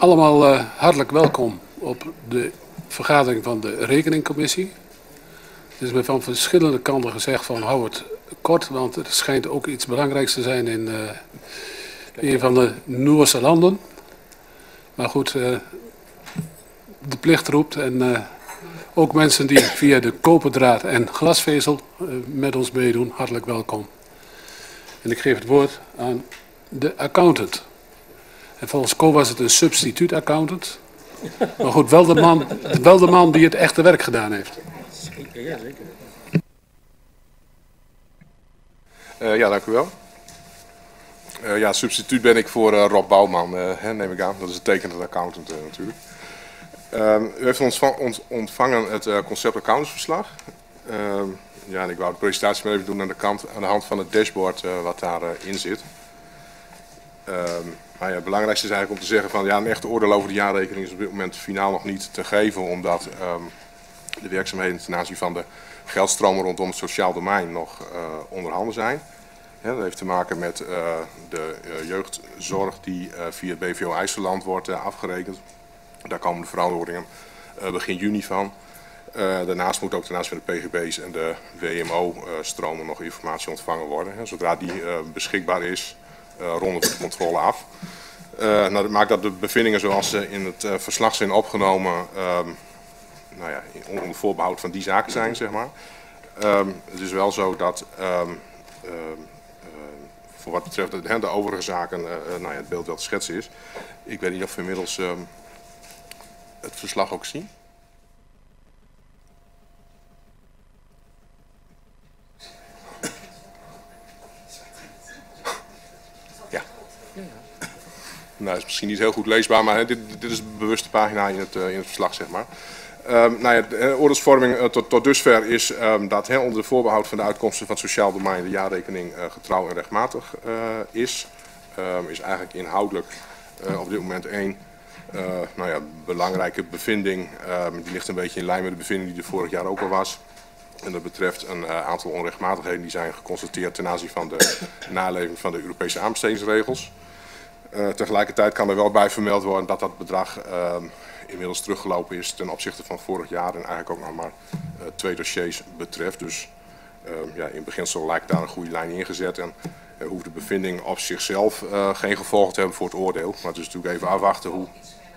Allemaal hartelijk welkom op de vergadering van de rekeningcommissie. Het is me van verschillende kanten gezegd van hou het kort, want er schijnt ook iets belangrijks te zijn in een van de Noorse landen. Maar goed, de plicht roept en ook mensen die via de koperdraad en glasvezel met ons meedoen, hartelijk welkom. En ik geef het woord aan de accountant. En volgens Co was het een substituut-accountant. Maar goed, wel de man die het echte werk gedaan heeft. Zeker, ja, zeker. Ja, dank u wel. Ja, substituut ben ik voor Rob Bouwman, neem ik aan. Dat is een tekenend accountant natuurlijk. U heeft ontvangen het concept accountantsverslag. Ja, en ik wou de presentatie maar even doen aan de hand van het dashboard wat daarin zit. Maar ja, het belangrijkste is eigenlijk om te zeggen van ja, een echte oordeel over de jaarrekening is op dit moment finaal nog niet te geven, omdat de werkzaamheden ten aanzien van de geldstromen rondom het sociaal domein nog onder handen zijn. Ja, dat heeft te maken met de jeugdzorg die via het BVO IJsseland wordt afgerekend. Daar komen de verantwoordingen begin juni van. Daarnaast moet ook ten aanzien van de PGB's en de WMO-stromen nog informatie ontvangen worden. Zodra die beschikbaar is, ronden we de controle af. Nou, dat maakt dat de bevindingen zoals ze in het verslag zijn opgenomen, nou ja, onder voorbehoud van die zaken zijn, zeg maar. Het is wel zo dat voor wat betreft de overige zaken nou ja, het beeld wel te schetsen is. Ik weet niet of we inmiddels het verslag ook zien. Ja. Nou, dat is misschien niet heel goed leesbaar, maar dit is de bewuste pagina in het verslag, zeg maar. Nou ja, de oordeelsvorming tot dusver is dat onder de voorbehoud van de uitkomsten van het sociaal domein de jaarrekening getrouw en rechtmatig is. Is eigenlijk inhoudelijk op dit moment één nou ja, belangrijke bevinding. Die ligt een beetje in lijn met de bevinding die er vorig jaar ook al was. En dat betreft een aantal onrechtmatigheden die zijn geconstateerd ten aanzien van de naleving van de Europese aanbestedingsregels. Tegelijkertijd kan er wel bij vermeld worden dat dat bedrag inmiddels teruggelopen is ten opzichte van vorig jaar en eigenlijk ook nog maar 2 dossiers betreft. Dus ja, in beginsel lijkt daar een goede lijn ingezet en hoeft de bevinding op zichzelf geen gevolgen te hebben voor het oordeel. Maar het is natuurlijk even afwachten hoe...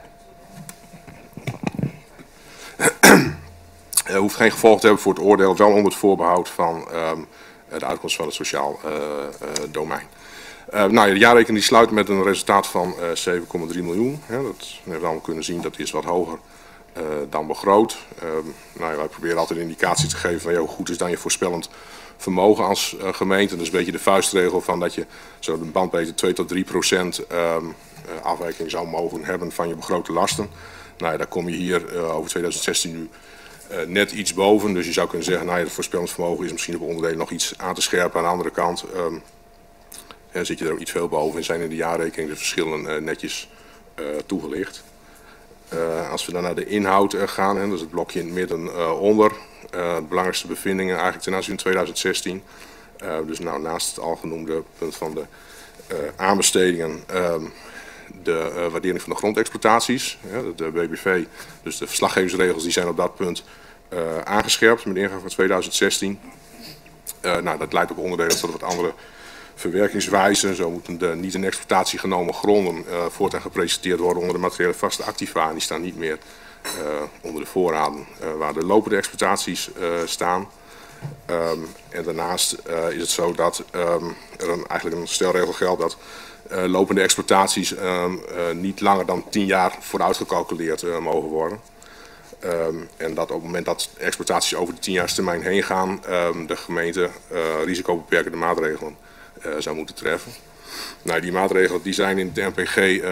hoeft geen gevolgen te hebben voor het oordeel, wel onder het voorbehoud van de uitkomst van het sociaal domein. Nou ja, de jaarrekening die sluit met een resultaat van 7,3 miljoen. Ja, dat hebben we allemaal kunnen zien, dat is wat hoger dan begroot. Nou ja, wij proberen altijd een indicatie te geven van hoe goed is dan je voorspellend vermogen als gemeente. Dat is een beetje de vuistregel van dat je zo de bandbreedte 2 tot 3% afwijking zou mogen hebben van je begrote lasten. Nou ja, daar kom je hier over 2016 nu net iets boven. Dus je zou kunnen zeggen, nou ja, het voorspellend vermogen is misschien op onderdelen nog iets aan te scherpen. Aan de andere kant zit je er ook iets veel boven en zijn in de jaarrekening de verschillen netjes toegelicht. Als we dan naar de inhoud gaan, dat is het blokje in het midden onder. De belangrijkste bevindingen eigenlijk ten aanzien van 2016. Dus nou, naast het al genoemde punt van de aanbestedingen, de waardering van de grondexploitaties, de BBV, dus de verslaggevingsregels, die zijn op dat punt aangescherpt met ingang van 2016. Nou, dat leidt op onderdelen tot wat andere verwerkingswijzen. Zo moeten de niet in exploitatie genomen gronden voortaan gepresenteerd worden onder de materiële vaste activa. En die staan niet meer onder de voorraden waar de lopende exploitaties staan. En daarnaast is het zo dat er eigenlijk een stelregel geldt dat lopende exploitaties niet langer dan 10 jaar vooruit gecalculeerd mogen worden. En dat op het moment dat exploitaties over de 10-jaarstermijn heen gaan, de gemeente risicobeperkende maatregelen zou moeten treffen. Nou, die maatregelen die zijn in het NPG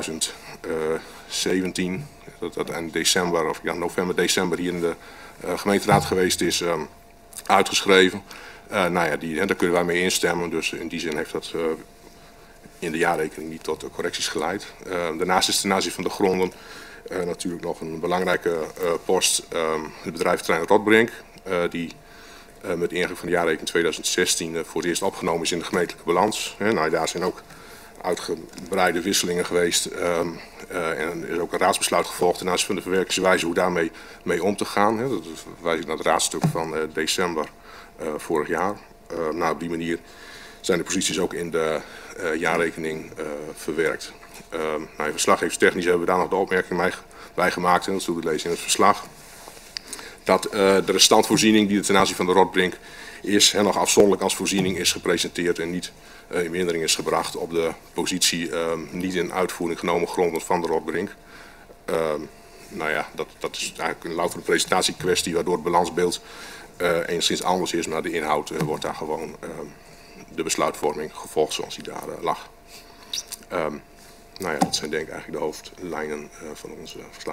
2017, dat in december, of ja, november, december hier in de gemeenteraad geweest is, uitgeschreven. Nou ja, daar kunnen wij mee instemmen, dus in die zin heeft dat in de jaarrekening niet tot correcties geleid. Daarnaast is ten aanzien van de gronden natuurlijk nog een belangrijke post, het bedrijventerrein Rotbrink, die met ingang van de jaarrekening 2016 voor het eerst opgenomen is in de gemeentelijke balans. Nou, daar zijn ook uitgebreide wisselingen geweest. En er is ook een raadsbesluit gevolgd ten aanzien van de verwerkingswijze hoe daarmee om te gaan. Hè. Dat verwijs ik naar het raadstuk van december vorig jaar. Nou, op die manier zijn de posities ook in de jaarrekening verwerkt. Nou, verslaggevingstechnisch hebben we daar nog de opmerking bij gemaakt. En dat zult u lezen in het verslag. Dat de restantwoorziening die ten aanzien van de Rotbrink is en nog afzonderlijk als voorziening is gepresenteerd en niet in mindering is gebracht op de positie niet in uitvoering genomen gronden van de Rotbrink. Nou ja, dat is eigenlijk een louter presentatiekwestie waardoor het balansbeeld enigszins anders is, maar de inhoud wordt daar gewoon de besluitvorming gevolgd zoals die daar lag. Nou ja, dat zijn denk ik eigenlijk de hoofdlijnen van ons verslag.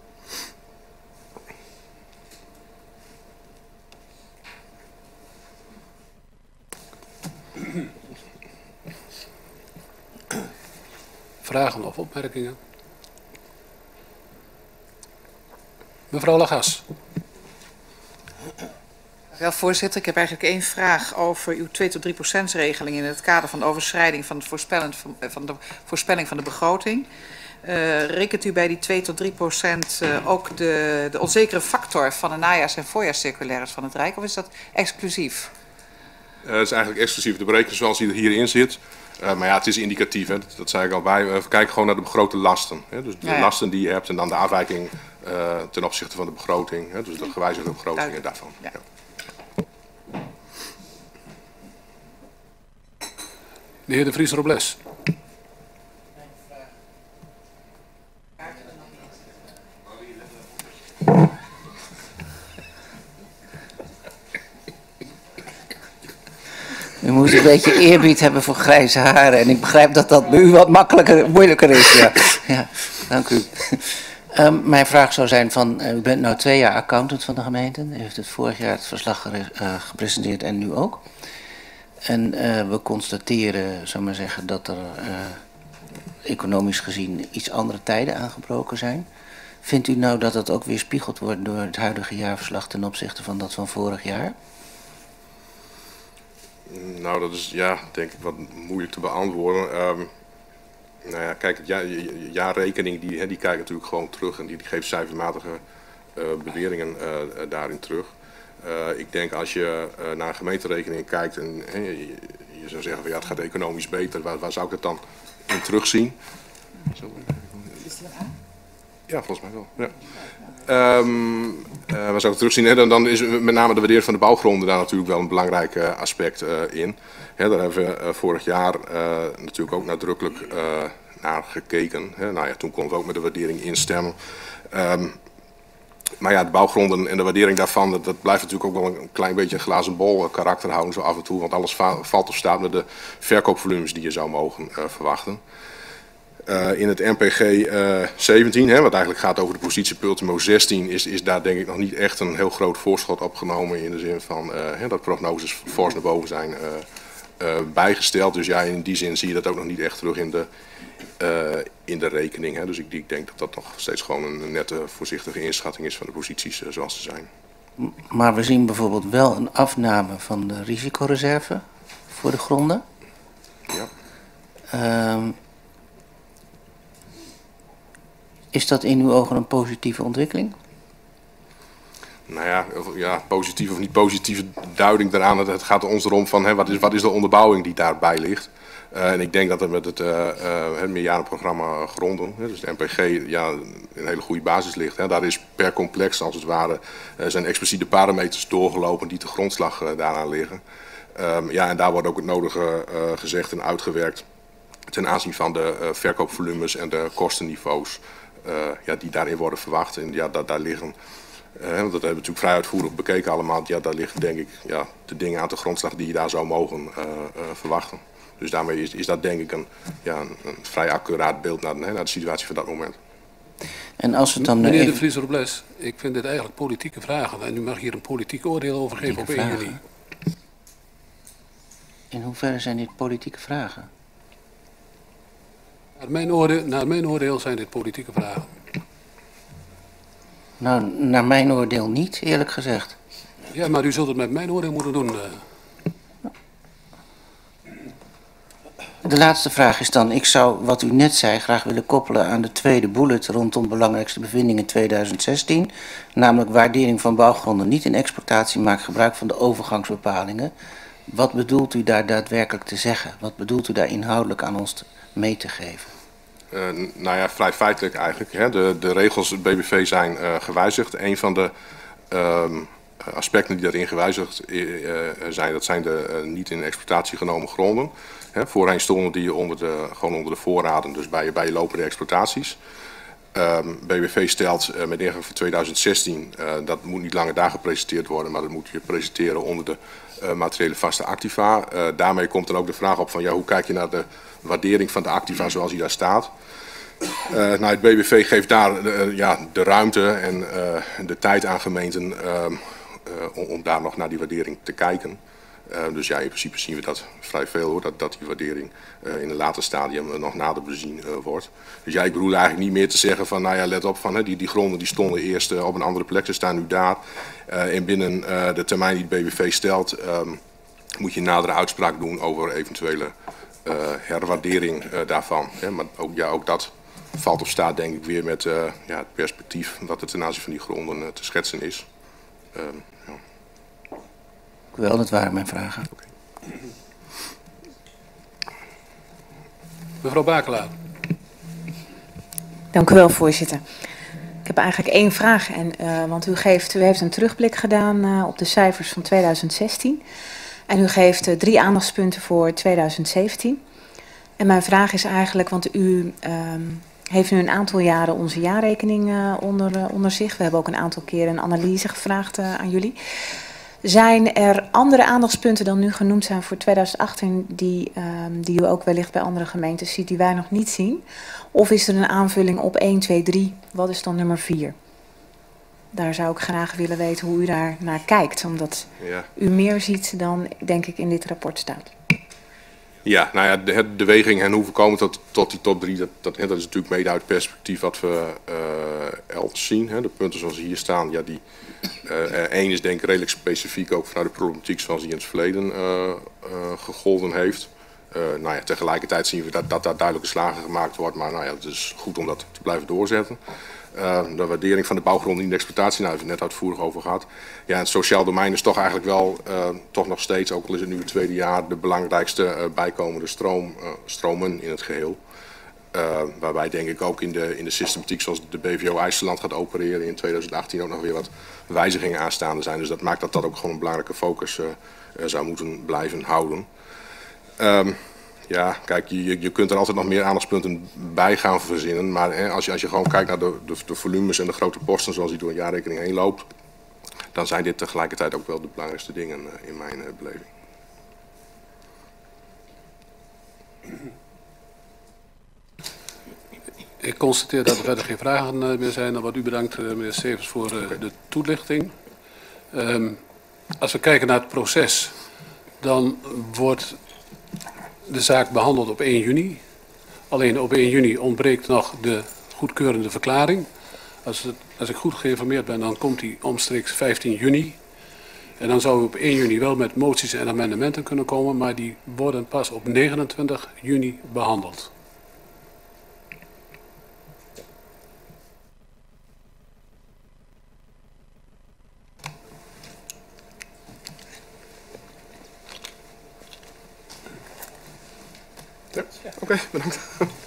Vragen of opmerkingen? Mevrouw Lagas. Wel, voorzitter, ik heb eigenlijk één vraag over uw 2 tot 3% regeling in het kader van de overschrijding van, van de voorspelling van de begroting. Rekent u bij die 2 tot 3% ook de onzekere factor van de najaars- en voorjaarscirculaires van het Rijk, of is dat exclusief? Het is eigenlijk exclusief de berekening zoals die er hierin zit. Maar ja, het is indicatief, hè. Dat zei ik al bij. We kijken gewoon naar de begrote lasten. Hè. Dus de lasten die je hebt en dan de afwijking ten opzichte van de begroting. Hè. Dus de gewijzigde begrotingen daarvan. Ja. De heer De Vries Robles. U moet een beetje eerbied hebben voor grijze haren. En ik begrijp dat dat bij u wat moeilijker is. Ja, ja, dank u. Mijn vraag zou zijn van, u bent nu 2 jaar accountant van de gemeente. U heeft het vorig jaar het verslag gepresenteerd en nu ook. En we constateren, zou maar zeggen, dat er economisch gezien iets andere tijden aangebroken zijn. Vindt u nou dat het ook weer spiegeld wordt door het huidige jaarverslag ten opzichte van dat van vorig jaar? Nou, dat is ja, denk ik wat moeilijk te beantwoorden. Nou ja, kijk, de jaarrekening die kijkt natuurlijk gewoon terug en die geeft cijfermatige beweringen daarin terug. Ik denk als je naar een gemeenterekening kijkt en je zou zeggen van ja, het gaat economisch beter, waar zou ik het dan in terugzien? Is die aan? Ja, volgens mij wel. Ja. Waar zou ik het terugzien? Hè? Dan is met name de waardering van de bouwgronden daar natuurlijk wel een belangrijk aspect in. Hè, daar hebben we vorig jaar natuurlijk ook nadrukkelijk naar gekeken. Hè? Nou ja, toen konden we ook met de waardering instemmen. Maar ja, de bouwgronden en de waardering daarvan, dat blijft natuurlijk ook wel een klein beetje een glazen bol karakter houden zo af en toe. Want alles valt of staat met de verkoopvolumes die je zou mogen verwachten. In het MPG 17, wat eigenlijk gaat over de positie Ultimo 16, is daar denk ik nog niet echt een heel groot voorschot opgenomen in de zin van dat prognoses fors naar boven zijn bijgesteld. Dus ja, in die zin zie je dat ook nog niet echt terug in de rekening. Hè. Dus ik denk dat dat nog steeds gewoon een nette voorzichtige inschatting is van de posities zoals ze zijn. Maar we zien bijvoorbeeld wel een afname van de risicoreserve voor de gronden. Ja. Is dat in uw ogen een positieve ontwikkeling? Nou ja, positieve of niet positieve duiding daaraan. Het gaat ons erom van wat is de onderbouwing die daarbij ligt. En ik denk dat er met het meerjarenprogramma gronden, dus de MPG, ja, een hele goede basis ligt. Hè. Daar is per complex als het ware zijn expliciete parameters doorgelopen die de grondslag daaraan liggen. Ja, en daar wordt ook het nodige gezegd en uitgewerkt ten aanzien van de verkoopvolumes en de kostenniveaus ja, die daarin worden verwacht. En ja, daar liggen, dat hebben we natuurlijk vrij uitvoerig bekeken allemaal, ja, daar liggen denk ik ja, de dingen aan de grondslag die je daar zou mogen verwachten. Dus daarmee is dat denk ik een vrij accuraat beeld naar de situatie van dat moment. En als het dan Meneer De Vries Robles, ik vind dit eigenlijk politieke vragen en u mag hier een politiek oordeel over geven op 1 juni. In hoeverre zijn dit politieke vragen? Naar mijn oordeel zijn dit politieke vragen. Nou, naar mijn oordeel niet, eerlijk gezegd. Ja, maar u zult het met mijn oordeel moeten doen. De laatste vraag is dan, ik zou wat u net zei graag willen koppelen aan de tweede bullet rondom belangrijkste bevindingen 2016. Namelijk waardering van bouwgronden niet in exploitatie, maakt gebruik van de overgangsbepalingen. Wat bedoelt u daar daadwerkelijk te zeggen? Wat bedoelt u daar inhoudelijk aan ons mee te geven? Nou ja, vrij feitelijk eigenlijk. Hè. De regels het BBV zijn gewijzigd. Een van de aspecten die daarin gewijzigd zijn, dat zijn de niet in exploitatie genomen gronden. Hè. Voorheen stonden die gewoon onder de voorraden, dus bij je lopende exploitaties. BBV stelt met ingang van 2016, dat moet niet langer daar gepresenteerd worden, maar dat moet je presenteren onder de materiële vaste activa. Daarmee komt dan ook de vraag op van ja, hoe kijk je naar de waardering van de activa zoals die daar staat. Nou, het BBV geeft daar de ruimte en de tijd aan gemeenten om daar nog naar die waardering te kijken. Dus ja, in principe zien we dat vrij veel hoor, dat die waardering in een later stadium nog nader bezien wordt. Dus ja, ik bedoel eigenlijk niet meer te zeggen van, nou ja, let op van die gronden die stonden eerst op een andere plek, ze staan nu daar. En binnen de termijn die het BBV stelt, moet je een nadere uitspraak doen over eventuele herwaardering daarvan. Maar ook dat valt op staat denk ik weer met het perspectief dat het ten aanzien van die gronden te schetsen is. Wel, dat waren mijn vragen. Okay. Mevrouw Bakelaar. Dank u wel, voorzitter. Ik heb eigenlijk één vraag, want u heeft een terugblik gedaan op de cijfers van 2016. En u geeft 3 aandachtspunten voor 2017. En mijn vraag is eigenlijk, want u heeft nu een aantal jaren onze jaarrekening onder zich. We hebben ook een aantal keren een analyse gevraagd aan jullie. Zijn er andere aandachtspunten dan nu genoemd zijn voor 2018 die u ook wellicht bij andere gemeentes ziet die wij nog niet zien? Of is er een aanvulling op 1, 2, 3? Wat is dan nummer 4? Daar zou ik graag willen weten hoe u daar naar kijkt, omdat u meer ziet dan denk ik in dit rapport staat. Ja, nou ja, de weging en hoe we komen tot die top 3, dat is natuurlijk mede uit het perspectief wat we elders zien. Hè. De punten zoals hier staan, ja, die 1 is denk ik redelijk specifiek ook vanuit de problematiek zoals die in het verleden gegolden heeft. Nou ja, tegelijkertijd zien we dat daar duidelijke slagen gemaakt wordt, maar nou ja, het is goed om dat te blijven doorzetten. De waardering van de bouwgrond in de exploitatie, nou, hebben we het net uitvoerig over gehad. Ja, het sociaal domein is toch eigenlijk wel toch nog steeds, ook al is het nu het tweede jaar, de belangrijkste bijkomende stromen in het geheel. Waarbij denk ik ook in de systematiek zoals de BVO IJsseland gaat opereren in 2018 ook nog weer wat wijzigingen aanstaande zijn. Dus dat maakt dat ook gewoon een belangrijke focus zou moeten blijven houden. Ja, kijk, je kunt er altijd nog meer aandachtspunten bij gaan verzinnen. Maar als je gewoon kijkt naar de volumes en de grote posten zoals die door een jaarrekening heen loopt, dan zijn dit tegelijkertijd ook wel de belangrijkste dingen in mijn beleving. Ik constateer dat er verder geen vragen meer zijn. Dan wordt u bedankt, meneer Stevens, voor de toelichting. Als we kijken naar het proces, dan wordt de zaak behandeld op 1 juni. Alleen op 1 juni ontbreekt nog de goedkeurende verklaring. Als ik goed geïnformeerd ben, dan komt die omstreeks 15 juni. En dan zou u op 1 juni wel met moties en amendementen kunnen komen, maar die worden pas op 29 juni behandeld. Ja, oké, bedankt.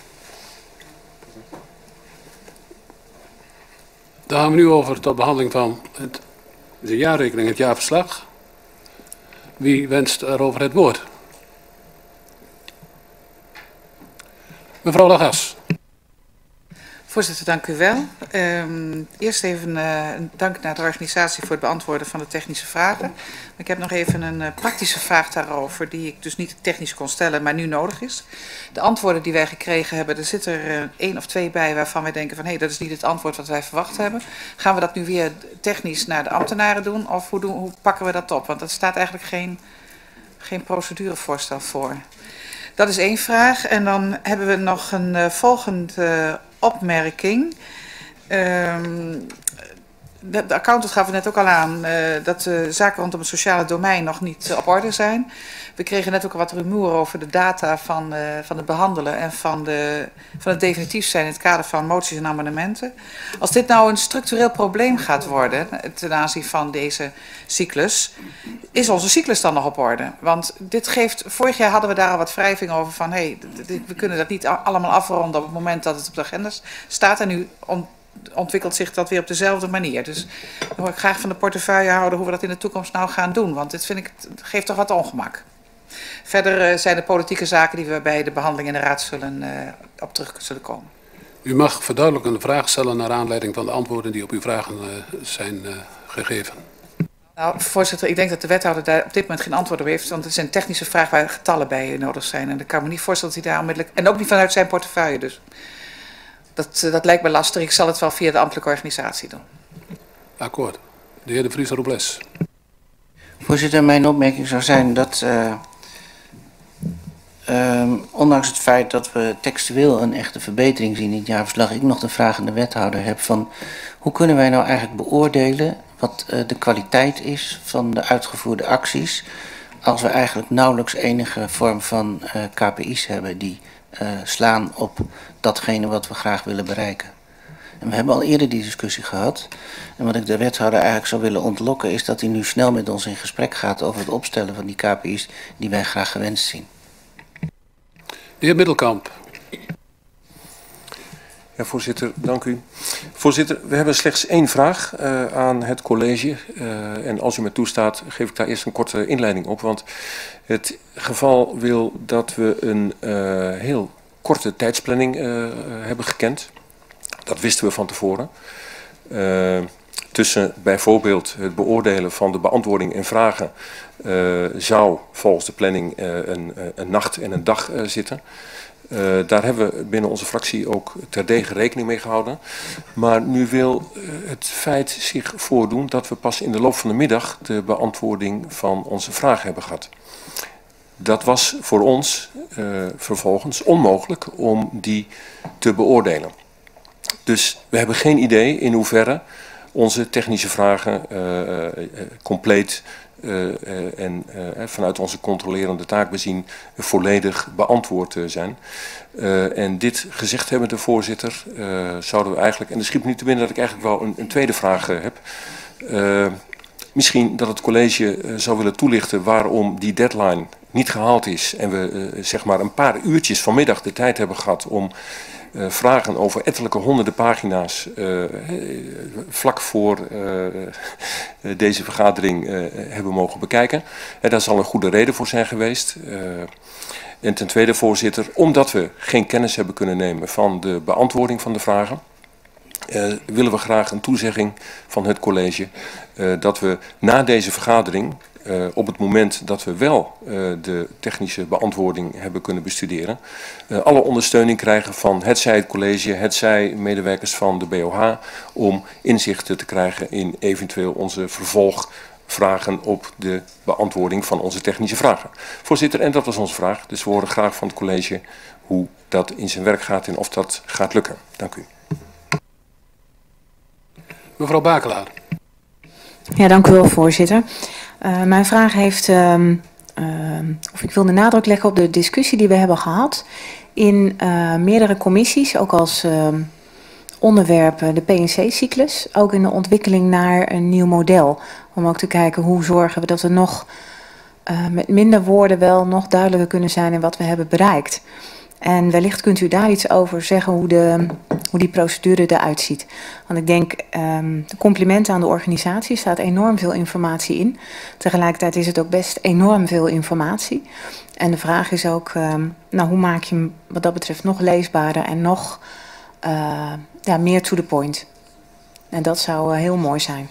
Dan gaan we nu over tot behandeling van de jaarrekening, het jaarverslag. Wie wenst erover het woord? Mevrouw Lagas. Voorzitter, dank u wel. Eerst even een dank naar de organisatie voor het beantwoorden van de technische vragen. Ik heb nog even een praktische vraag daarover, die ik dus niet technisch kon stellen, maar nu nodig is. De antwoorden die wij gekregen hebben, er zit er 1 of 2 bij waarvan wij denken van hé, dat is niet het antwoord wat wij verwacht hebben. Gaan we dat nu weer technisch naar de ambtenaren doen of hoe pakken we dat op? Want er staat eigenlijk geen procedurevoorstel voor. Dat is 1 vraag. En dan hebben we nog een volgende opmerking. De accountant gaf het net ook al aan dat de zaken rondom het sociale domein nog niet op orde zijn. We kregen net ook wat rumoer over de data van het behandelen en van het definitief zijn in het kader van moties en amendementen. Als dit nou een structureel probleem gaat worden ten aanzien van deze cyclus, is onze cyclus dan nog op orde? Want dit geeft, vorig jaar hadden we daar al wat wrijving over van, we kunnen dat niet allemaal afronden op het moment dat het op de agenda staat. En nu ontwikkelt zich dat weer op dezelfde manier. Dus dan hoor ik graag van de portefeuillehouder hoe we dat in de toekomst nou gaan doen. Want dit vind ik, het geeft toch wat ongemak. Verder zijn er politieke zaken die we bij de behandeling in de raad op terug zullen komen. U mag verduidelijkende vragen stellen naar aanleiding van de antwoorden die op uw vragen zijn gegeven. Nou, voorzitter, ik denk dat de wethouder daar op dit moment geen antwoord op heeft. Want het is een technische vraag waar getallen bij nodig zijn. En ik kan me niet voorstellen dat hij daar onmiddellijk... En ook niet vanuit zijn portefeuille dus. Dat lijkt me lastig. Ik zal het wel via de ambtelijke organisatie doen. Akkoord. De heer De Vries Robles. Voorzitter, mijn opmerking zou zijn dat... ondanks het feit dat we textueel een echte verbetering zien in het jaarverslag, ik nog de vraag aan de wethouder heb van hoe kunnen wij nou eigenlijk beoordelen wat de kwaliteit is van de uitgevoerde acties als we eigenlijk nauwelijks enige vorm van KPI's hebben die slaan op datgene wat we graag willen bereiken. En we hebben al eerder die discussie gehad. En wat ik de wethouder eigenlijk zou willen ontlokken is dat hij nu snel met ons in gesprek gaat over het opstellen van die KPI's die wij graag gewenst zien. De heer Middelkamp. Ja, voorzitter, dank u. Voorzitter, we hebben slechts één vraag aan het college. En als u me toestaat, geef ik daar eerst een korte inleiding op. Want het geval wil dat we een heel korte tijdsplanning hebben gekend. Dat wisten we van tevoren. Tussen bijvoorbeeld het beoordelen van de beantwoording en vragen zou volgens de planning een nacht en een dag zitten. Daar hebben we binnen onze fractie ook terdege rekening mee gehouden. Maar nu wil het feit zich voordoen dat we pas in de loop van de middag de beantwoording van onze vraag hebben gehad. Dat was voor ons vervolgens onmogelijk om die te beoordelen. Dus we hebben geen idee in hoeverre onze technische vragen compleet en vanuit onze controlerende taak bezien volledig beantwoord zijn. En dit gezegd hebbende, voorzitter, zouden we eigenlijk, en er schiet me nu te binnen dat ik eigenlijk wel een tweede vraag heb. Misschien dat het college zou willen toelichten waarom die deadline niet gehaald is en we zeg maar een paar uurtjes vanmiddag de tijd hebben gehad om vragen over ettelijke honderden pagina's vlak voor deze vergadering hebben mogen bekijken. Daar zal een goede reden voor zijn geweest. En ten tweede, voorzitter, omdat we geen kennis hebben kunnen nemen van de beantwoording van de vragen, willen we graag een toezegging van het college dat we na deze vergadering, op het moment dat we wel de technische beantwoording hebben kunnen bestuderen, alle ondersteuning krijgen van hetzij het college, hetzij medewerkers van de BOH, om inzichten te krijgen in eventueel onze vervolgvragen op de beantwoording van onze technische vragen. Voorzitter, en dat was onze vraag. Dus we horen graag van het college hoe dat in zijn werk gaat en of dat gaat lukken. Dank u. Mevrouw Bakelaar. Ja, dank u wel, voorzitter. Mijn vraag heeft, of ik wil de nadruk leggen op de discussie die we hebben gehad in meerdere commissies, ook als onderwerp de PNC-cyclus, ook in de ontwikkeling naar een nieuw model. Om ook te kijken hoe zorgen we dat we nog met minder woorden wel nog duidelijker kunnen zijn in wat we hebben bereikt. En wellicht kunt u daar iets over zeggen hoe die procedure eruit ziet. Want ik denk, de complimenten aan de organisatie, staat enorm veel informatie in. Tegelijkertijd is het ook best enorm veel informatie. En de vraag is ook, hoe maak je hem wat dat betreft nog leesbaarder en nog meer to the point. En dat zou heel mooi zijn.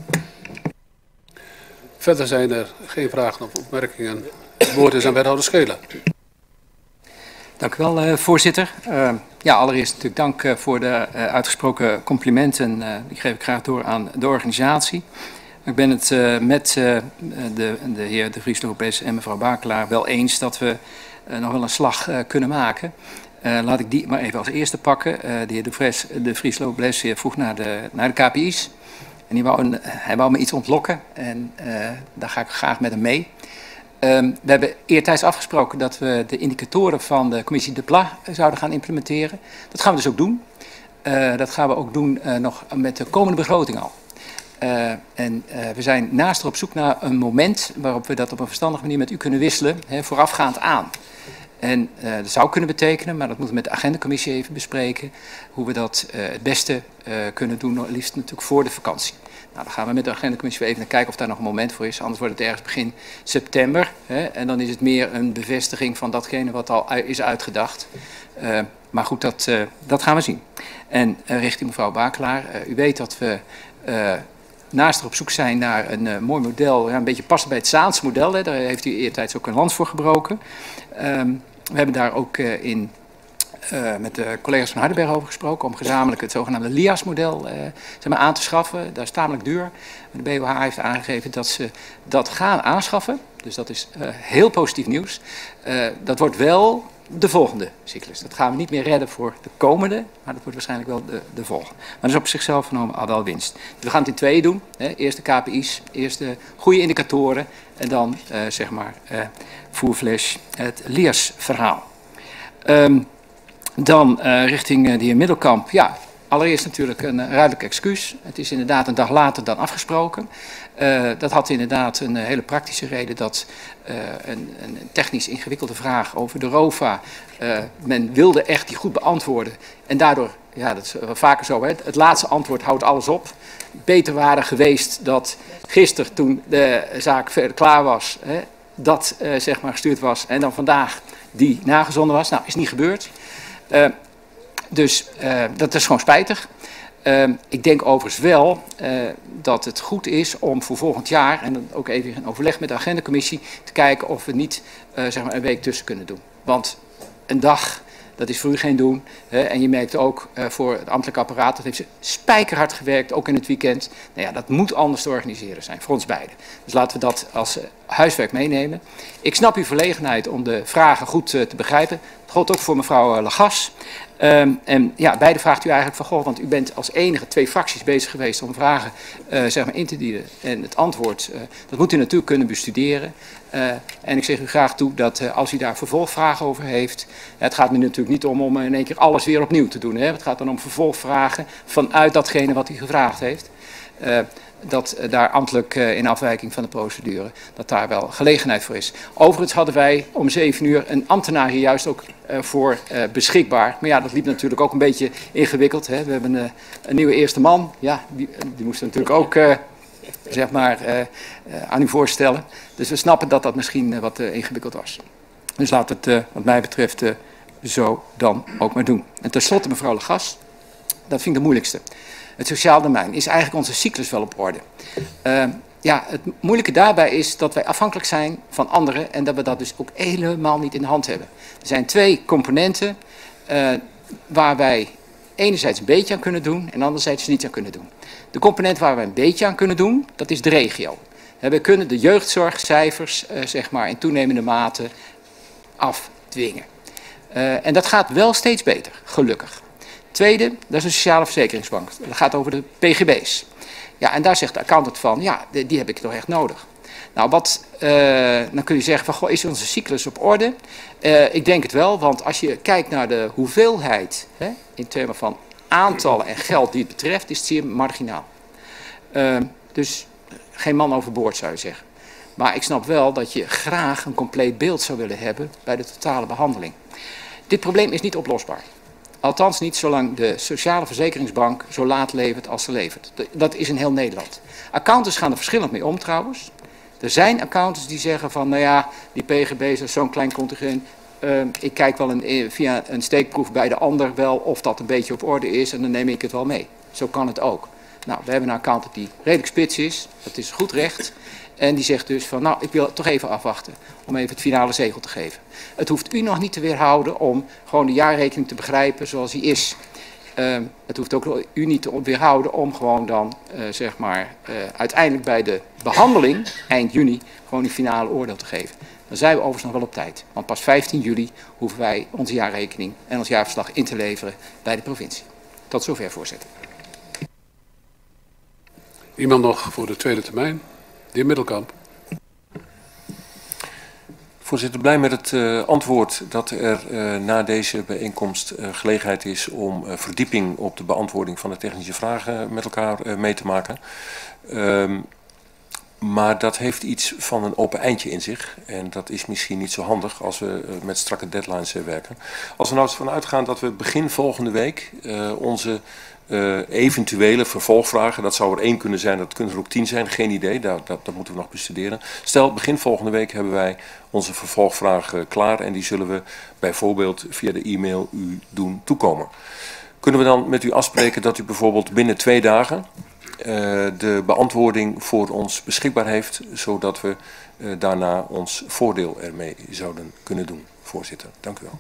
Verder zijn er geen vragen of opmerkingen. Het woord is aan wethouder Schelen. Dank u wel, voorzitter. Allereerst natuurlijk dank voor de uitgesproken complimenten. Die geef ik graag door aan de organisatie. Ik ben het met de heer De Vries Robles en mevrouw Bakelaar wel eens dat we nog wel een slag kunnen maken. Laat ik die maar even als eerste pakken. De heer De Vries Robles vroeg naar de KPI's. En hij wou me iets ontlokken en daar ga ik graag met hem mee. We hebben eertijds afgesproken dat we de indicatoren van de commissie De Pla zouden gaan implementeren. Dat gaan we dus ook doen. Dat gaan we ook doen nog met de komende begroting al. We zijn naast op zoek naar een moment waarop we dat op een verstandige manier met u kunnen wisselen, voorafgaand aan. En dat zou kunnen betekenen, maar dat moeten we met de agendacommissie even bespreken, hoe we dat het beste kunnen doen, liefst natuurlijk voor de vakantie. Nou, dan gaan we met de agendacommissie even naar kijken of daar nog een moment voor is. Anders wordt het ergens begin september. En dan is het meer een bevestiging van datgene wat al is uitgedacht. Maar goed, dat gaan we zien. En richting mevrouw Bakelaar, u weet dat we naast op zoek zijn naar een mooi model, een beetje passend bij het Zaans model. Daar heeft u eertijds ook een lans voor gebroken. We hebben daar ook met de collega's van Hardenberg over gesproken om gezamenlijk het zogenaamde LIAS-model aan te schaffen. Dat is tamelijk duur. De BOH heeft aangegeven dat ze dat gaan aanschaffen. Dus dat is heel positief nieuws. Dat wordt wel de volgende cyclus. Dat gaan we niet meer redden voor de komende, maar dat wordt waarschijnlijk wel de volgende. Maar dat is op zichzelf genomen al wel winst. We gaan het in tweeën doen. Eerst de KPI's, eerst de goede indicatoren en dan zeg maar voerflash het LIAS-verhaal. Dan richting de heer Middelkamp. Ja, allereerst natuurlijk een ruidelijk excuus. Het is inderdaad een dag later dan afgesproken. Dat had inderdaad een hele praktische reden dat een technisch ingewikkelde vraag over de ROVA, men wilde echt die goed beantwoorden. En daardoor, ja, dat is wel vaker zo, hè, het laatste antwoord houdt alles op. Beter waren geweest dat gisteren, toen de zaak verder klaar was, dat zeg maar gestuurd was en dan vandaag die nagezonden was. Nou, is niet gebeurd. Dus dat is gewoon spijtig. Ik denk overigens wel dat het goed is om voor volgend jaar, en dan ook even in overleg met de agendacommissie, te kijken of we niet zeg maar een week tussen kunnen doen. Want een dag, dat is voor u geen doen. En je merkt ook voor het ambtelijk apparaat, dat heeft ze spijkerhard gewerkt, ook in het weekend. Nou ja, dat moet anders te organiseren zijn, voor ons beiden. Dus laten we dat als huiswerk meenemen. Ik snap uw verlegenheid om de vragen goed te begrijpen. Dat geldt ook voor mevrouw Lagas. En ja, beide vraagt u eigenlijk van, goh, want u bent als enige 2 fracties bezig geweest om vragen zeg maar in te dienen. En het antwoord, dat moet u natuurlijk kunnen bestuderen. En ik zeg u graag toe dat als u daar vervolgvragen over heeft, het gaat me natuurlijk niet om in één keer alles weer opnieuw te doen. Hè. Het gaat dan om vervolgvragen vanuit datgene wat u gevraagd heeft. Dat daar ambtelijk in afwijking van de procedure, dat daar wel gelegenheid voor is. Overigens hadden wij om 7 uur een ambtenaar hier juist ook voor beschikbaar. Maar ja, dat liep natuurlijk ook een beetje ingewikkeld. Hè. We hebben een nieuwe eerste man. Ja, die moest natuurlijk ook zeg maar aan u voorstellen. Dus we snappen dat dat misschien wat ingewikkeld was. Dus laat het wat mij betreft zo dan ook maar doen. En tenslotte mevrouw Lagas, dat vind ik de moeilijkste. Het sociaal domein. Is eigenlijk onze cyclus wel op orde? Ja, het moeilijke daarbij is dat wij afhankelijk zijn van anderen en dat we dat dus ook helemaal niet in de hand hebben. Er zijn 2 componenten waar wij enerzijds een beetje aan kunnen doen en anderzijds niet aan kunnen doen. De component waar we een beetje aan kunnen doen, dat is de regio. We kunnen de jeugdzorgcijfers zeg maar in toenemende mate afdwingen. En dat gaat wel steeds beter, gelukkig. Tweede, dat is een sociale verzekeringsbank. Dat gaat over de PGB's. Ja, en daar zegt de accountant van, ja, die heb ik toch echt nodig. Nou, dan kun je zeggen van, goh, is onze cyclus op orde? Ik denk het wel, want als je kijkt naar de hoeveelheid, in termen van aantallen en geld die het betreft, is het zeer marginaal. Dus geen man overboord zou je zeggen. Maar ik snap wel dat je graag een compleet beeld zou willen hebben bij de totale behandeling. Dit probleem is niet oplosbaar. Althans niet zolang de sociale verzekeringsbank zo laat levert als ze levert. Dat is in heel Nederland. Accountants gaan er verschillend mee om trouwens. Er zijn accountants die zeggen van, nou ja, die PGB's is zo'n klein contingent. Ik kijk wel via een steekproef bij de ander wel of dat een beetje op orde is en dan neem ik het wel mee. Zo kan het ook. Nou, we hebben een accountant die redelijk spits is. Dat is goed recht. En die zegt dus van, nou, ik wil toch even afwachten om even het finale zegel te geven. Het hoeft u nog niet te weerhouden om gewoon de jaarrekening te begrijpen zoals die is. Het hoeft ook u niet te weerhouden om gewoon dan, zeg maar, uiteindelijk bij de behandeling, eind juni, gewoon een finale oordeel te geven. Dan zijn we overigens nog wel op tijd. Want pas 15 juli hoeven wij onze jaarrekening en ons jaarverslag in te leveren bij de provincie. Tot zover, voorzitter. Iemand nog voor de tweede termijn? De heer Middelkamp. Voorzitter, blij met het antwoord dat er na deze bijeenkomst gelegenheid is om verdieping op de beantwoording van de technische vragen met elkaar mee te maken. Maar dat heeft iets van een open eindje in zich. En dat is misschien niet zo handig als we met strakke deadlines werken. Als we nou eens vanuit gaan dat we begin volgende week onze eventuele vervolgvragen, dat zou er 1 kunnen zijn, dat kunnen er ook 10 zijn, geen idee, dat moeten we nog bestuderen. Stel, begin volgende week hebben wij onze vervolgvragen klaar en die zullen we bijvoorbeeld via de e-mail u doen toekomen. Kunnen we dan met u afspreken dat u bijvoorbeeld binnen 2 dagen de beantwoording voor ons beschikbaar heeft, zodat we daarna ons voordeel ermee zouden kunnen doen, voorzitter. Dank u wel.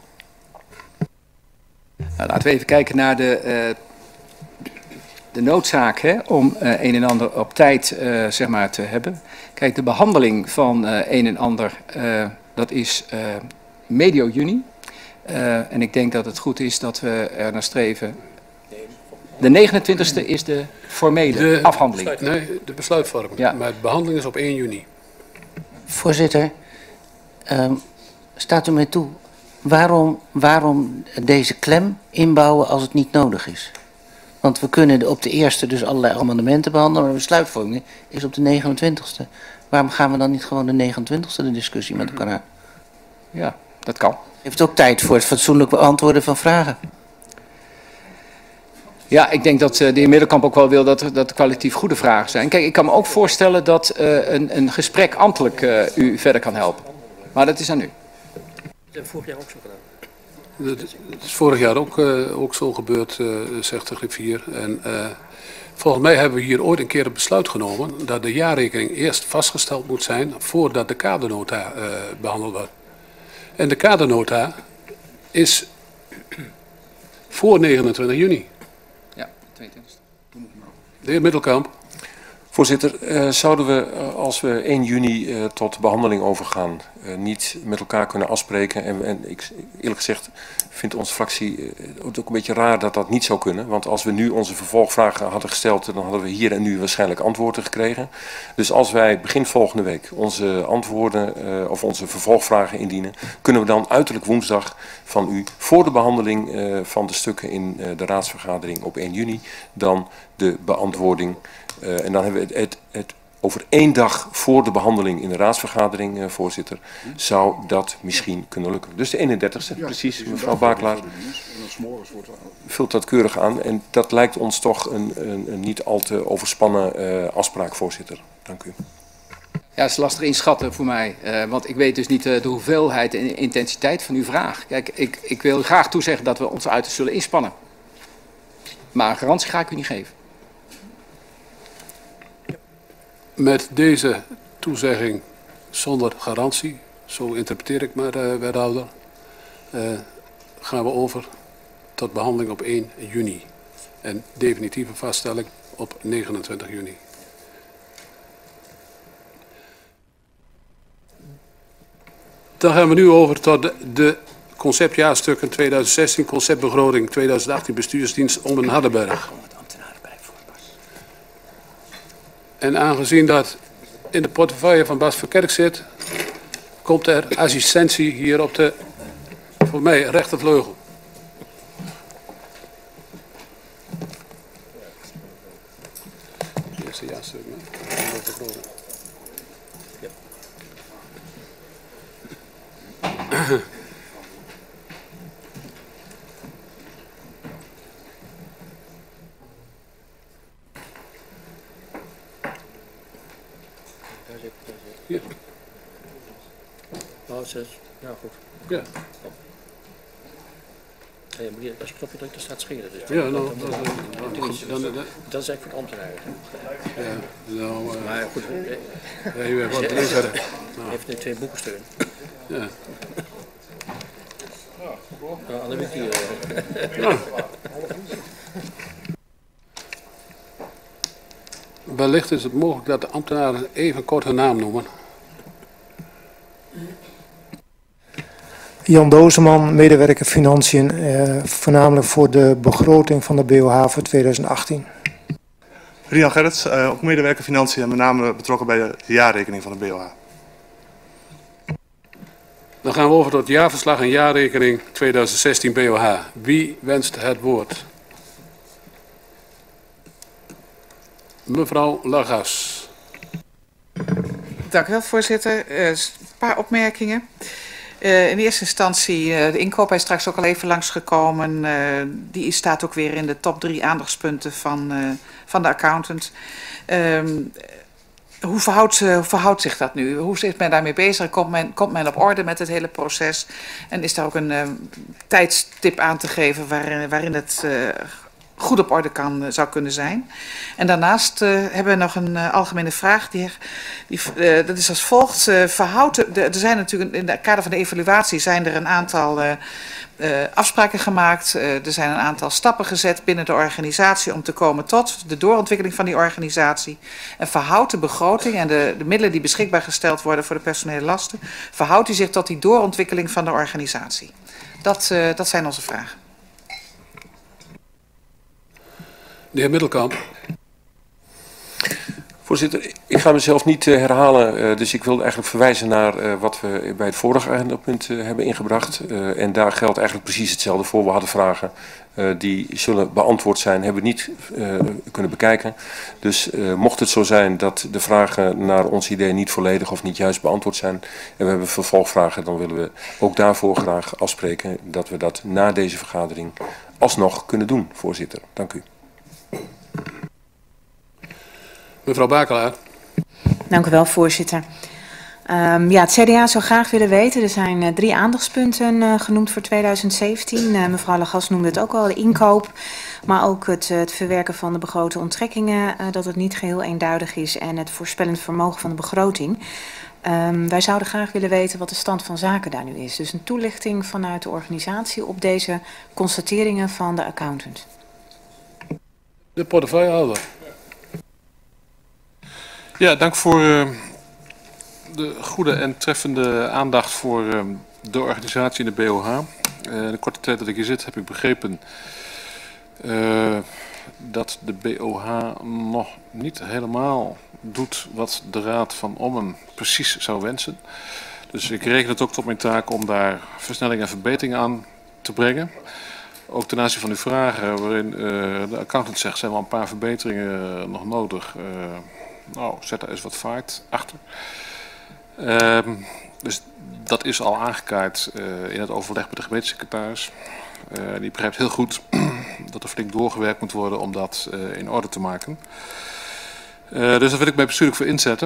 Nou, laten we even kijken naar de noodzaak om een en ander op tijd zeg maar, te hebben. Kijk, de behandeling van een en ander, dat is medio juni. En ik denk dat het goed is dat we er naar streven. De 29e is de formele afhandeling. Nee, de besluitvorming. Ja. Maar de behandeling is op 1 juni. Voorzitter, staat u mij toe, waarom deze klem inbouwen als het niet nodig is? Want we kunnen op de eerste dus allerlei amendementen behandelen, maar de besluitvorming is op de 29e. Waarom gaan we dan niet gewoon de 29e de discussie met elkaar aan? Ja, dat kan. Heeft ook tijd voor het fatsoenlijk beantwoorden van vragen. Ja, ik denk dat de heer Middelkamp ook wel wil dat kwalitatief goede vragen zijn. Kijk, ik kan me ook voorstellen dat een gesprek ambtelijk u verder kan helpen. Maar dat is aan u. Dat hebben we vorig jaar ook zo gedaan. Het is vorig jaar ook zo gebeurd, zegt de griffier. En volgens mij hebben we hier ooit een keer het besluit genomen dat de jaarrekening eerst vastgesteld moet zijn voordat de kadernota behandeld wordt. En de kadernota is voor 29 juni. Ja, 22e. De heer Middelkamp. Voorzitter, zouden we als we 1 juni tot behandeling overgaan niet met elkaar kunnen afspreken? En ik, eerlijk gezegd vindt onze fractie het ook een beetje raar dat dat niet zou kunnen. Want als we nu onze vervolgvragen hadden gesteld, dan hadden we hier en nu waarschijnlijk antwoorden gekregen. Dus als wij begin volgende week onze antwoorden of onze vervolgvragen indienen, kunnen we dan uiterlijk woensdag van u voor de behandeling van de stukken in de raadsvergadering op 1 juni dan de beantwoording. En dan hebben we het over 1 dag voor de behandeling in de raadsvergadering, voorzitter, zou dat misschien kunnen lukken. Dus de 31e, ja, precies, mevrouw Bakelaar vult dat keurig aan. En dat lijkt ons toch een niet al te overspannen afspraak, voorzitter. Dank u. Ja, het is lastig inschatten voor mij, want ik weet dus niet de hoeveelheid en intensiteit van uw vraag. Kijk, ik wil graag toezeggen dat we ons uiterst zullen inspannen. Maar een garantie ga ik u niet geven. Met deze toezegging zonder garantie, zo interpreteer ik maar, wethouder, gaan we over tot behandeling op 1 juni. En definitieve vaststelling op 29 juni. Dan gaan we nu over tot de conceptjaarstukken 2016, conceptbegroting 2018, bestuursdienst Om en Hardenberg. En aangezien dat in de portefeuille van Bas Verkerk zit, komt er assistentie hier op de, voor mij, rechtervleugel. Het eerste jaarstuk, Ja. Hier. Oh, 6. Ja, goed. Ja. Hey, maar als je knopje drukt, dan staat scheren. Dus Ja, nou, dat is eigenlijk voor de ambtenaren. Ja, nou, Maar goed, even wat hij verder. heeft nu 2 boeken steun. Ja. Dan heb ik die. Ja. Wellicht is het mogelijk dat de ambtenaren even kort hun naam noemen. Jan Dozeman, medewerker Financiën, voornamelijk voor de begroting van de BOH voor 2018. Rian Gerrits, ook medewerker Financiën en met name betrokken bij de jaarrekening van de BOH. Dan gaan we over tot het jaarverslag en jaarrekening 2016 BOH. Wie wenst het woord? Mevrouw Lagas. Dank u wel, voorzitter. Een paar opmerkingen. In eerste instantie, de inkoop is straks ook al even langsgekomen. Die staat ook weer in de top 3 aandachtspunten van de accountant. Hoe verhoudt zich dat nu? Hoe is men daarmee bezig? Komt men op orde met het hele proces? En is daar ook een tijdstip aan te geven waarin het goed op orde zou kunnen zijn? En daarnaast hebben we nog een algemene vraag. Dat is als volgt. Er zijn natuurlijk in het kader van de evaluatie zijn er een aantal afspraken gemaakt. Er zijn een aantal stappen gezet binnen de organisatie om te komen tot de doorontwikkeling van die organisatie. En verhoudt de begroting en de middelen die beschikbaar gesteld worden voor de personele lasten, verhoudt die zich tot die doorontwikkeling van de organisatie? Dat zijn onze vragen. De heer Middelkamp. Voorzitter, ik ga mezelf niet herhalen, dus ik wil eigenlijk verwijzen naar wat we bij het vorige agendapunt hebben ingebracht. En daar geldt eigenlijk precies hetzelfde voor. We hadden vragen die zullen beantwoord zijn, hebben we niet kunnen bekijken. Dus mocht het zo zijn dat de vragen naar ons idee niet volledig of niet juist beantwoord zijn en we hebben vervolgvragen, dan willen we ook daarvoor graag afspreken dat we dat na deze vergadering alsnog kunnen doen, voorzitter. Dank u. Mevrouw Bakelaar. Dank u wel, voorzitter. Het CDA zou graag willen weten, er zijn 3 aandachtspunten genoemd voor 2017. Mevrouw Lagas noemde het ook al, de inkoop, maar ook het verwerken van de begrote onttrekkingen, dat het niet geheel eenduidig is, en het voorspellend vermogen van de begroting. Wij zouden graag willen weten wat de stand van zaken daar nu is. Dus een toelichting vanuit de organisatie op deze constateringen van de accountant. De portefeuillehouder. Ja, dank voor de goede en treffende aandacht voor de organisatie in de BOH. In de korte tijd dat ik hier zit heb ik begrepen dat de BOH nog niet helemaal doet wat de Raad van Ommen precies zou wensen. Dus ik reken het ook tot mijn taak om daar versnelling en verbetering aan te brengen. Ook ten aanzien van uw vragen, waarin de accountant zegt, zijn wel een paar verbeteringen nog nodig. Nou, zet daar eens wat vaart achter. Dus dat is al aangekaart in het overleg met de gemeentesecretaris. Die begrijpt heel goed dat er flink doorgewerkt moet worden om dat in orde te maken. Dus daar wil ik mij bestuurlijk voor inzetten.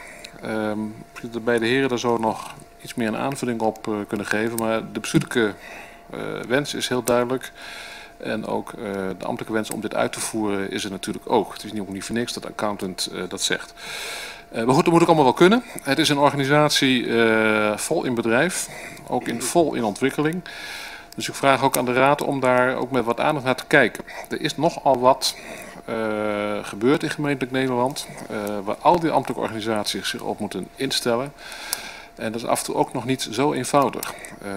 De beide heren daar zo nog iets meer een aanvulling op kunnen geven. Maar de bestuurlijke wens is heel duidelijk. En ook de ambtelijke wens om dit uit te voeren is er natuurlijk ook. Het is niet voor niks dat de accountant dat zegt. Maar goed, dat moet ook allemaal wel kunnen. Het is een organisatie vol in bedrijf, ook vol in ontwikkeling. Dus ik vraag ook aan de Raad om daar ook met wat aandacht naar te kijken. Er is nogal wat gebeurd in gemeentelijk Nederland, waar al die ambtelijke organisaties zich op moeten instellen. En dat is af en toe ook nog niet zo eenvoudig.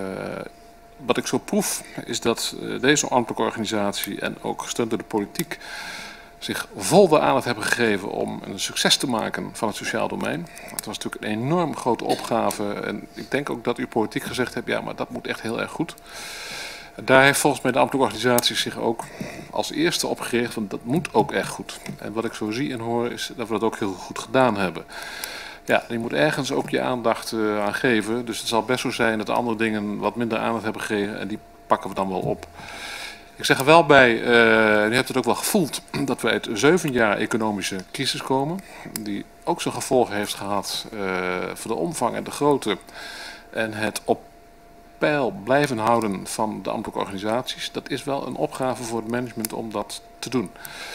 Wat ik zo proef is dat deze ambtelijke organisatie en ook gesteund door de politiek zich vol de aandacht hebben gegeven om een succes te maken van het sociaal domein. Het was natuurlijk een enorm grote opgave en ik denk ook dat u politiek gezegd hebt, ja, maar dat moet echt heel erg goed. Daar heeft volgens mij de ambtelijke organisatie zich ook als eerste op gericht, want dat moet ook echt goed. En wat ik zo zie en hoor is dat we dat ook heel goed gedaan hebben. Ja, je moet ergens ook je aandacht aan geven. Dus het zal best zo zijn dat de andere dingen wat minder aandacht hebben gekregen en die pakken we dan wel op. Ik zeg er wel bij, u hebt het ook wel gevoeld, dat we uit 7 jaar economische crisis komen. Die ook zijn gevolgen heeft gehad voor de omvang en de grootte. En het op peil blijven houden van de ambtelijke organisaties. Dat is wel een opgave voor het management om dat te doen.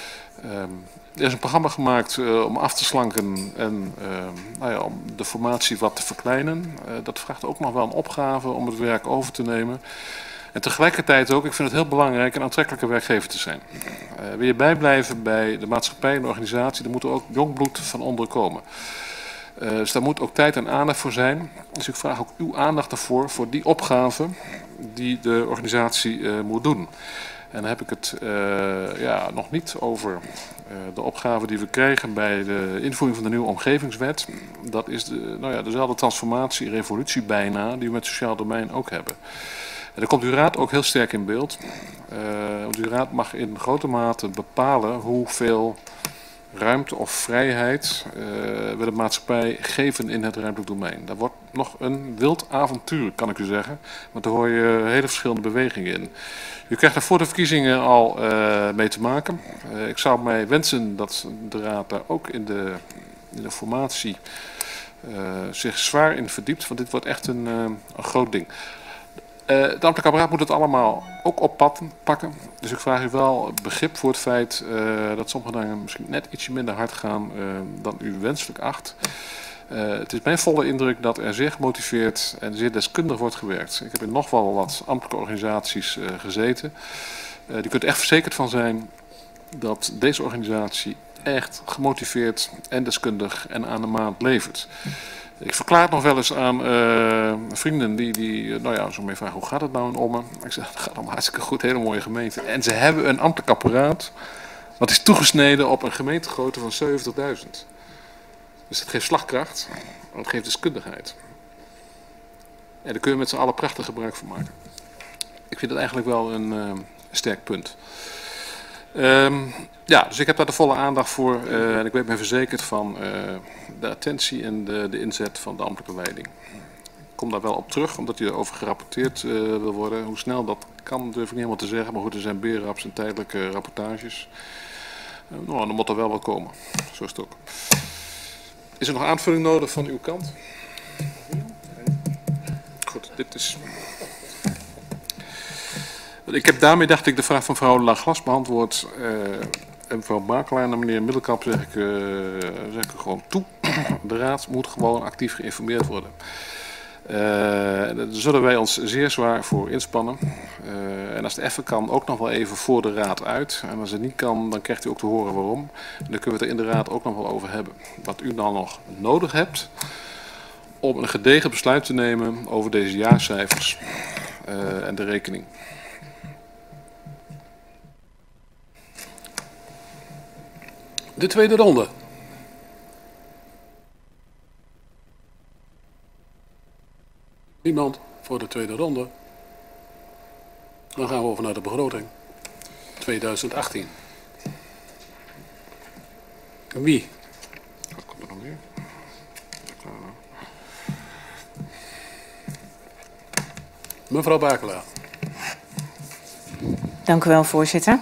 Er is een programma gemaakt om af te slanken en om de formatie wat te verkleinen. Dat vraagt ook nog wel een opgave om het werk over te nemen. En tegelijkertijd ook, ik vind het heel belangrijk, een aantrekkelijke werkgever te zijn. Wil je bijblijven bij de maatschappij en de organisatie, dan moet er ook jong bloed van onder komen. Dus daar moet ook tijd en aandacht voor zijn. Dus ik vraag ook uw aandacht daarvoor, voor die opgave die de organisatie moet doen. En dan heb ik het nog niet over de opgave die we krijgen bij de invoering van de nieuwe omgevingswet. Dat is dezelfde transformatie, revolutie bijna, die we met sociaal domein ook hebben. En daar komt uw raad ook heel sterk in beeld. Want uw raad mag in grote mate bepalen hoeveel ruimte of vrijheid we de maatschappij geven in het ruimtelijk domein. Dat wordt nog een wild avontuur, kan ik u zeggen. Want daar hoor je hele verschillende bewegingen in. U krijgt er voor de verkiezingen al mee te maken. Ik zou mij wensen dat de raad daar ook in de formatie zich zwaar in verdiept. Want dit wordt echt een groot ding. Het ambtelijk apparaat moet het allemaal ook oppakken. Dus ik vraag u wel begrip voor het feit dat sommige dingen misschien net ietsje minder hard gaan dan u wenselijk acht. Het is mijn volle indruk dat er zeer gemotiveerd en zeer deskundig wordt gewerkt. Ik heb in nog wel wat ambtelijke organisaties gezeten. Die kunt echt verzekerd van zijn dat deze organisatie echt gemotiveerd en deskundig en aan de maand levert. Ik verklaar het nog wel eens aan vrienden die zo mee vragen, hoe gaat het nou in Ommen? Ik zeg, het gaat allemaal hartstikke goed, hele mooie gemeente. En ze hebben een ambtelijk apparaat, wat is toegesneden op een gemeentegrootte van 70.000. Dus het geeft slagkracht, maar het geeft deskundigheid. En daar kun je met z'n allen prachtig gebruik van maken. Ik vind het eigenlijk wel een sterk punt. Dus ik heb daar de volle aandacht voor en ik ben me verzekerd van de attentie en de inzet van de ambtelijke leiding. Ik kom daar wel op terug, omdat u erover gerapporteerd wil worden. Hoe snel dat kan, durf ik niet helemaal te zeggen. Maar goed, er zijn BeRaps en tijdelijke rapportages. Dan moet er wel wat komen. Zo is het ook. Is er nog aanvulling nodig van uw kant? Goed, dit is... Ik heb daarmee, dacht ik, de vraag van mevrouw Laglas beantwoord. En mevrouw Bakelaar en meneer Middelkamp zeg ik gewoon toe. De raad moet gewoon actief geïnformeerd worden. Daar zullen wij ons zeer zwaar voor inspannen. En als het even kan, ook nog wel even voor de raad uit. En als het niet kan, dan krijgt u ook te horen waarom. En dan kunnen we het er in de raad ook nog wel over hebben. Wat u dan nog nodig hebt om een gedegen besluit te nemen over deze jaarcijfers en de rekening. De tweede ronde. Niemand voor de tweede ronde. Dan gaan we over naar de begroting 2018. Wie? Wat komt er nog meer? Mevrouw Bakelaar. Dank u wel, voorzitter.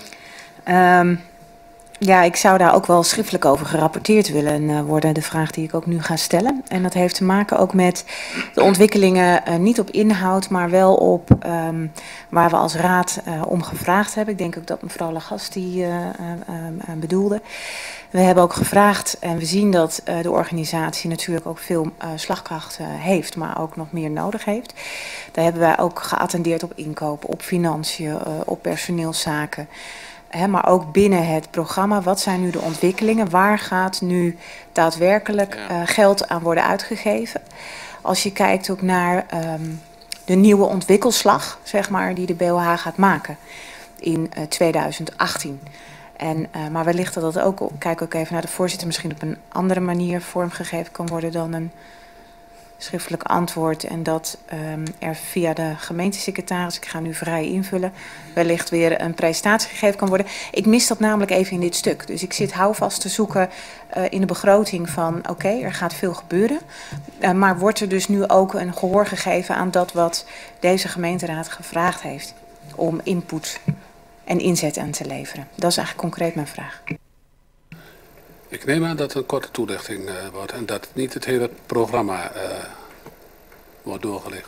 Ik zou daar ook wel schriftelijk over gerapporteerd willen worden, de vraag die ik ook nu ga stellen. En dat heeft te maken ook met de ontwikkelingen, niet op inhoud, maar wel op waar we als raad om gevraagd hebben. Ik denk ook dat mevrouw Laglas die bedoelde. We hebben ook gevraagd en we zien dat de organisatie natuurlijk ook veel slagkracht heeft, maar ook nog meer nodig heeft. Daar hebben wij ook geattendeerd op inkopen, op financiën, op personeelszaken. Maar ook binnen het programma, wat zijn nu de ontwikkelingen? Waar gaat nu daadwerkelijk geld aan worden uitgegeven? Als je kijkt ook naar de nieuwe ontwikkelslag, zeg maar, die de BOH gaat maken in 2018. Maar wellicht dat dat ook, kijk ook even naar de voorzitter, misschien op een andere manier vormgegeven kan worden dan een schriftelijk antwoord. En dat er via de gemeentesecretaris, ik ga nu vrij invullen, wellicht weer een presentatie gegeven kan worden. Ik mis dat namelijk even in dit stuk. Dus ik zit houvast te zoeken in de begroting van oké, er gaat veel gebeuren. Maar wordt er dus nu ook een gehoor gegeven aan dat wat deze gemeenteraad gevraagd heeft om input en inzet aan te leveren? Dat is eigenlijk concreet mijn vraag. Ik neem aan dat het een korte toelichting wordt en dat niet het hele programma wordt doorgelicht.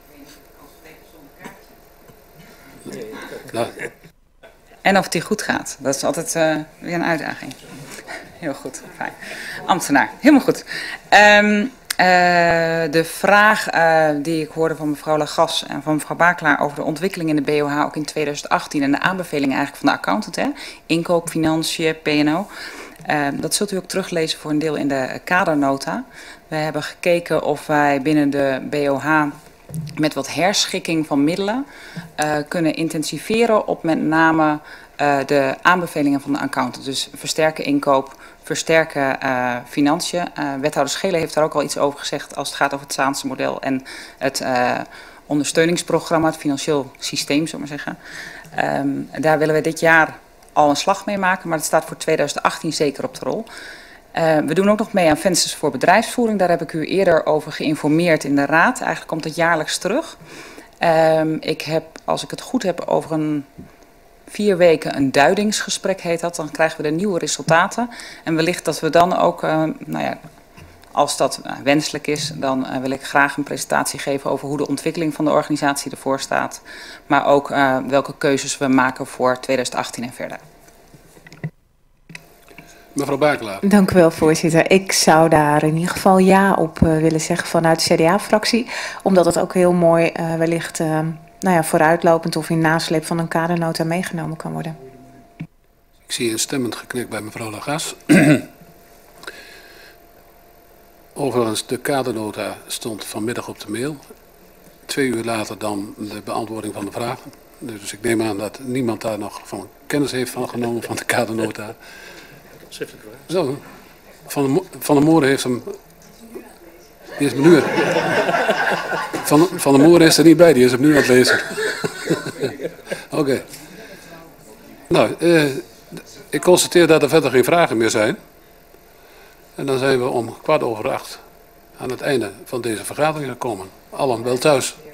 En of die goed gaat. Dat is altijd weer een uitdaging. Heel goed, fijn. Ambtenaar, helemaal goed. De vraag die ik hoorde van mevrouw Laglas en van mevrouw Bakelaar over de ontwikkeling in de BOH ook in 2018 en de aanbevelingen eigenlijk van de accountant, hè? Inkoop, financiën, P&O. Dat zult u ook teruglezen voor een deel in de kadernota. We hebben gekeken of wij binnen de BOH met wat herschikking van middelen kunnen intensiveren op met name de aanbevelingen van de accountant. Dus versterken inkoop, versterken financiën. Wethouder Schelen heeft daar ook al iets over gezegd als het gaat over het Zaanse model en het ondersteuningsprogramma, het financieel systeem, zullen we maar zeggen. Daar willen we dit jaar al een slag mee maken, maar het staat voor 2018 zeker op de rol. We doen ook nog mee aan vensters voor bedrijfsvoering. Daar heb ik u eerder over geïnformeerd in de raad. Eigenlijk komt het jaarlijks terug. Ik heb, als ik het goed heb, over 4 weken een duidingsgesprek heet dat. Dan krijgen we de nieuwe resultaten. En wellicht dat we dan ook, als dat wenselijk is, dan wil ik graag een presentatie geven over hoe de ontwikkeling van de organisatie ervoor staat. Maar ook welke keuzes we maken voor 2018 en verder. Mevrouw Bakelaar. Dank u wel, voorzitter. Ik zou daar in ieder geval ja op willen zeggen vanuit de CDA-fractie. Omdat het ook heel mooi wellicht vooruitlopend of in nasleep van een kadernota meegenomen kan worden. Ik zie een stemmend geknik bij mevrouw Lagas. Overigens, de kadernota stond vanmiddag op de mail. 2 uur later dan de beantwoording van de vragen. Dus ik neem aan dat niemand daar nog van kennis heeft van genomen van de kadernota. Zo, Van der Moeren heeft hem. Die is hem nu. Van der Moeren is er niet bij, die is hem nu aan het lezen. Oké. Nou, ik constateer dat er verder geen vragen meer zijn. En dan zijn we om 7:15 aan het einde van deze vergadering gekomen. Allen wel thuis.